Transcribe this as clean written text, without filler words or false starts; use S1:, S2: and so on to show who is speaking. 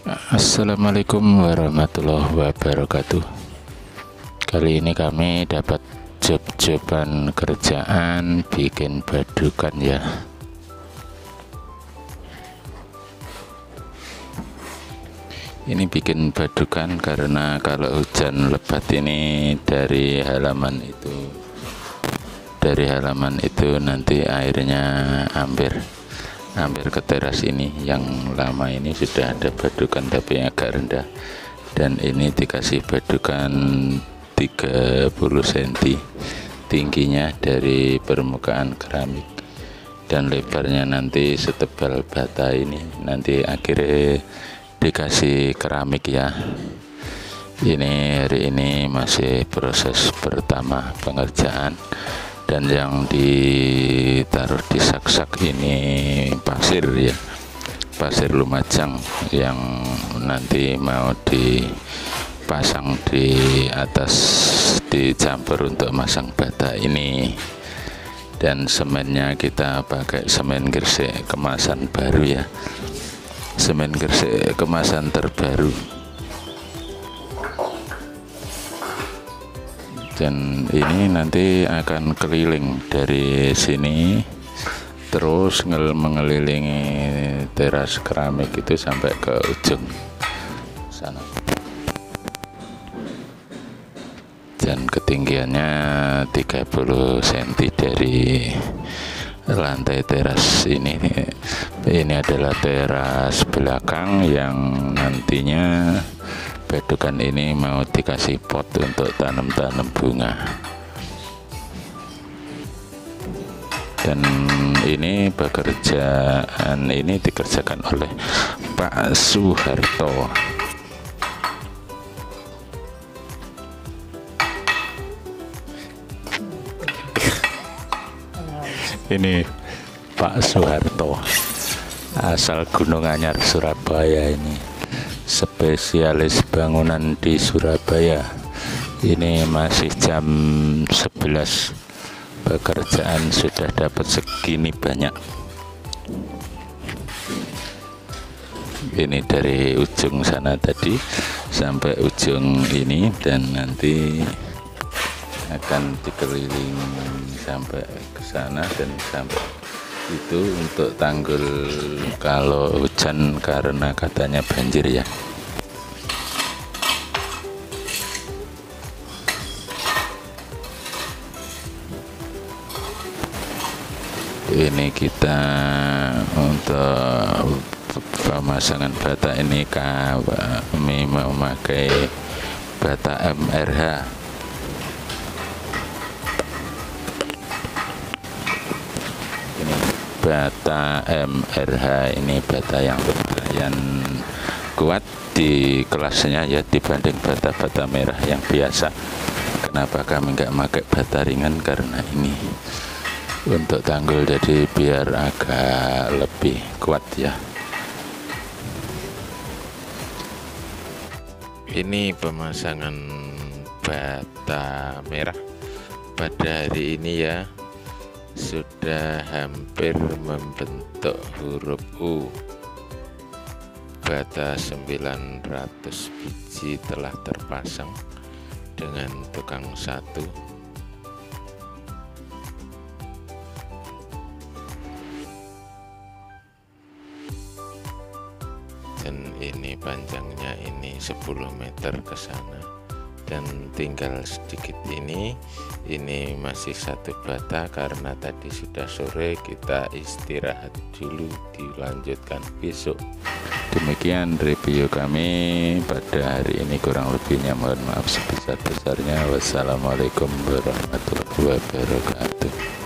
S1: Assalamualaikum warahmatullahi wabarakatuh. Kali ini kami dapat job-joban kerjaan bikin badukan ya. Ini bikin badukan karena kalau hujan lebat ini dari halaman itu nanti airnya hampir ke teras ini. Yang lama ini sudah ada badukan tapi agak rendah, dan ini dikasih badukan 30 cm tingginya dari permukaan keramik, dan lebarnya nanti setebal bata ini. Nanti akhirnya dikasih keramik ya. Ini hari ini masih proses pertama pengerjaan, dan yang ditaruh di sak-sak ini pasir ya, pasir Lumajang yang nanti mau dipasang di atas, dicampur untuk masang bata ini. Dan semennya kita pakai semen gresik kemasan baru ya, semen gresik kemasan terbaru. Dan ini nanti akan keliling dari sini terus mengelilingi teras keramik itu sampai ke ujung sana, dan ketinggiannya 30 cm dari lantai teras ini. Ini adalah teras belakang yang nantinya badukan ini mau dikasih pot untuk tanam-tanam bunga. Dan ini pekerjaan ini dikerjakan oleh Pak Soeharto. Ini Pak Soeharto, asal Gunung Anyar, Surabaya. Ini spesialis bangunan di Surabaya. Ini masih jam 11, pekerjaan sudah dapat segini banyak. Ini dari ujung sana tadi sampai ujung ini, dan nanti akan dikeliling sampai ke sana dan sampai itu untuk tanggul kalau hujan, karena katanya banjir ya. Ini kita untuk pemasangan bata ini kami memakai bata MRH. Bata MRH ini bata yang lumayan kuat di kelasnya ya, dibanding bata-bata merah yang biasa. Kenapa kami nggak pakai bata ringan? Karena ini untuk tanggul, jadi biar agak lebih kuat ya. Ini pemasangan bata merah pada hari ini ya, sudah hampir membentuk huruf U. Bata 900 biji telah terpasang dengan tukang satu. Dan ini panjangnya ini 10 meter ke sana, dan tinggal sedikit ini masih satu bata. Karena tadi sudah sore, kita istirahat dulu, dilanjutkan besok. Demikian review kami pada hari ini, kurang lebihnya mohon maaf sebesar-besarnya. Wassalamualaikum warahmatullahi wabarakatuh.